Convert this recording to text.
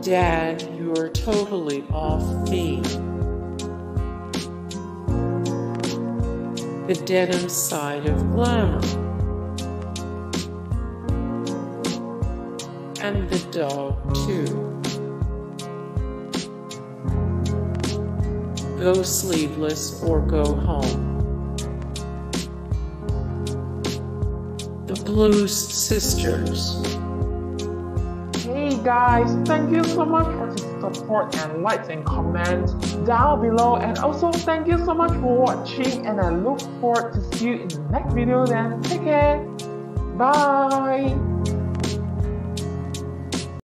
Dad, you're totally off theme. The denim side of glamour. And the dog, too. Go sleeveless or go home. The Blues Sisters. Hey guys, thank you so much for the support and likes and comments down below, and also thank you so much for watching, and I look forward to see you in the next video. Then take care, bye.